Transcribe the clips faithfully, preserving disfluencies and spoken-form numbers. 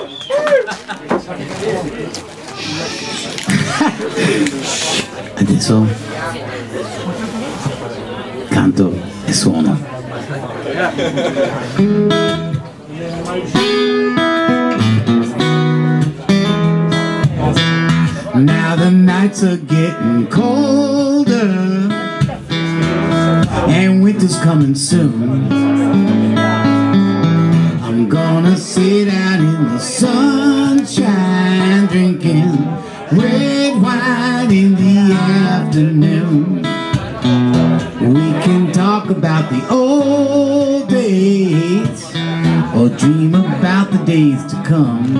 Adesso canto e suono. Now the nights are getting colder and winter's coming soon. I'm gonna sit out in the sunshine drinking red wine in the afternoon. We can talk about the old days or dream about the days to come,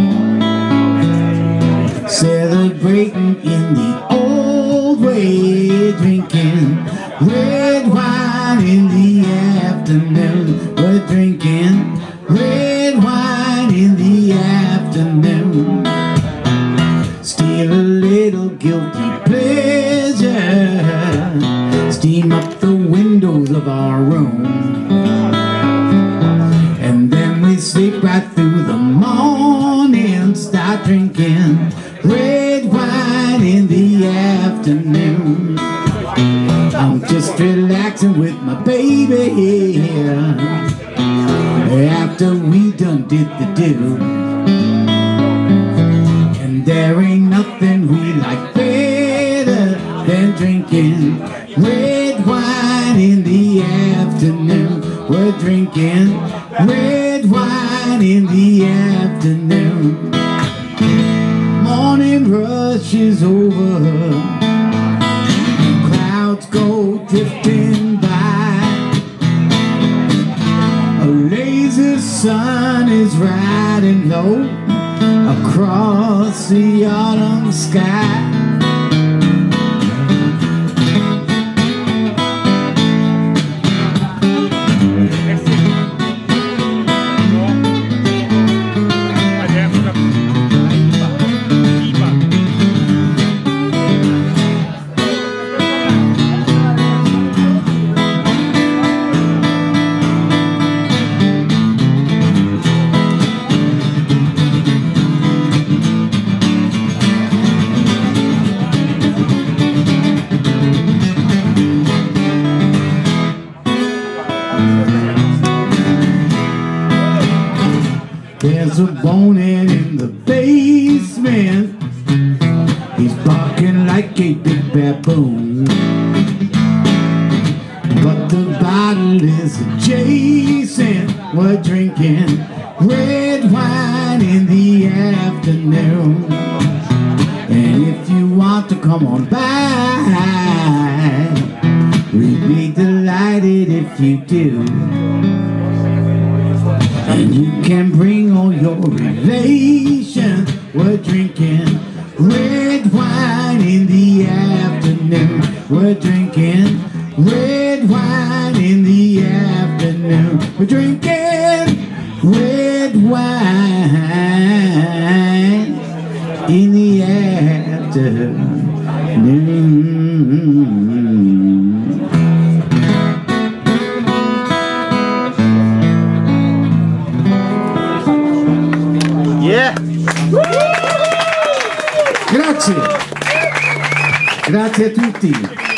celebrating in the old way, drinking red wine in the afternoon. We're drinking red wine in the afternoon. Steal a little guilty pleasure, steam up the windows of our room, and then we sleep right through the morning. Start drinking red wine in the afternoon. I'm just relaxing with my baby here after we done did the do. And there ain't nothing we like better than drinking red wine in the afternoon. We're drinking red wine in the afternoon. Morning rush is over, clouds go drifting by, a lazy sun is riding low across the autumn sky. There's a bonehead in the basement, he's barking like a big baboon, but the bottle is adjacent. We're drinking red wine in the afternoon. And if you want to come on by, we'd be delighted if you do. And you can bring all your relations. We're drinking red wine in the afternoon. We're drinking red wine in the afternoon. We're drinking red wine in the afternoon. Yeah. Grazie. Grazie a tutti.